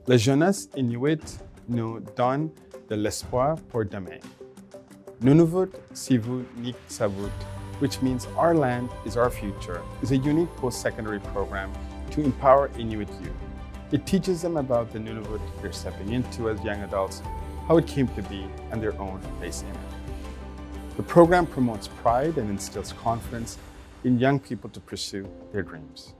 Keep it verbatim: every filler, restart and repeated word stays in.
La jeunesse Inuit nous donne de l'espoir pour demain. Nunavut si vous nik savut, which means our land is our future, is a unique post-secondary program to empower Inuit youth. It teaches them about the Nunavut they're stepping into as young adults, how it came to be, and their own place in it. The program promotes pride and instills confidence in young people to pursue their dreams.